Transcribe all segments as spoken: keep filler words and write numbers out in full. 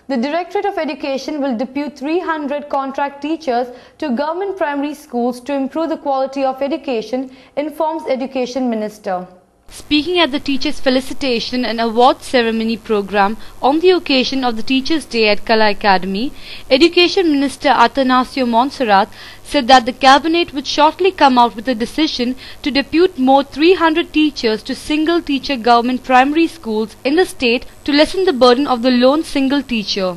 The Directorate of Education will depute three hundred contract teachers to government primary schools to improve the quality of education, informs Education Minister. Speaking at the Teachers' Felicitation and Award Ceremony program on the occasion of the Teachers' Day at Kala Academy, Education Minister Athanasio Monserrat said that the Cabinet would shortly come out with a decision to depute more three hundred teachers to single-teacher government primary schools in the state to lessen the burden of the lone single teacher.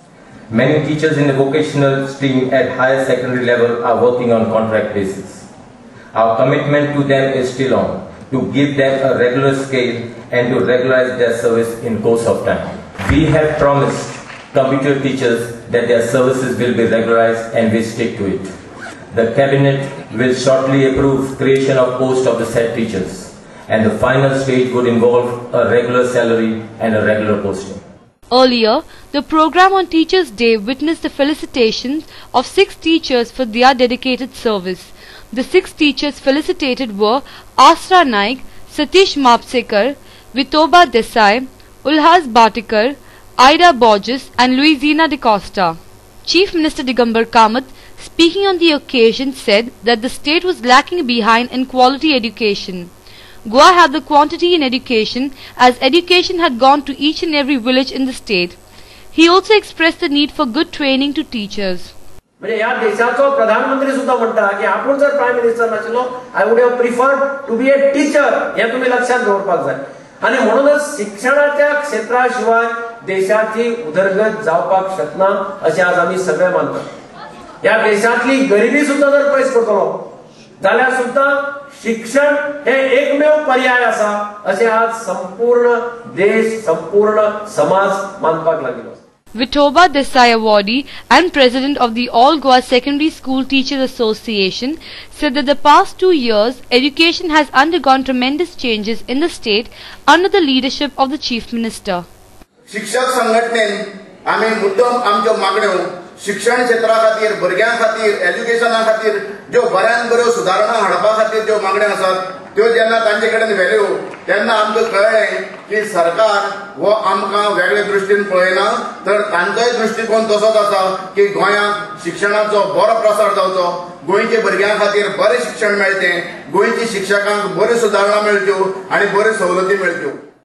Many teachers in the vocational stream at higher secondary level are working on contract basis. Our commitment to them is still on, to give them a regular scale and to regularize their service in course of time. We have promised computer teachers that their services will be regularized and we stick to it. The Cabinet will shortly approve creation of posts of the said teachers, and the final stage would involve a regular salary and a regular posting. Earlier, the program on Teachers' Day witnessed the felicitations of six teachers for their dedicated service. The six teachers felicitated were Asra Naik, Satish Mapsekar, Vitoba Desai, Ulhas Bhatikar, Ida Borges and Louisina de Costa. Chief Minister Digambar Kamath, speaking on the occasion, said that the state was lacking behind in quality education. Goa had the quantity in education as education had gone to each and every village in the state. He also expressed the need for good training to teachers. म्हणजे या देशाचो प्रधानमंत्री सुद्धा म्हणता की आपण जर prime minister नाशिल्लो I would have preferred to be a teacher हे तुम्ही लक्षात दवरपाक जाय आणि म्हणूनच शिक्षणाच्या क्षेत्रा शिवाय देशाची उदरगत जावपाक शकना अशें आज आमी सगळे मानतात. या देशातली गरिबी सुद्धा जर पयस करतलो जाल्यार सुद्धा शिक्षण हे एकमेव पर्याय आसा अशें आज संपूर्ण देश संपूर्ण समाज मानपाक लागिलो. Vitoba Desai awardee and president of the All Goa Secondary School Teachers Association said that the past two years education has undergone tremendous changes in the state under the leadership of the Chief Minister. शिक्षक संघटनेन आमी मुद्दम आमच्यो मागण्यो शिक्षण क्षेत्रा खातीर भुरग्यां खातीर एज्युकेशना खातीर ज्यो बऱ्यान बऱ्यो सुदारणा हाडपा खातीर ज्यो मागण्यो आसात त्यो जेन्ना तांचे कडेन व्हेल्यो तेन्ना आमकां कळ्ळें की सरकार हो आमकां वेगळे दृश्टीन पळयना तर तांचोय दृश्टीकोन तसोच आसा की गोंयांत शिक्षणाचो बरो प्रसार जावचो, गोंयच्या भुरग्यां खातीर बरें शिक्षण मेळचें, गोंयच्या शिक्षकांक बऱ्यो सुदारणा मेळच्यो आनी बऱ्यो सवलती मेळच्यो.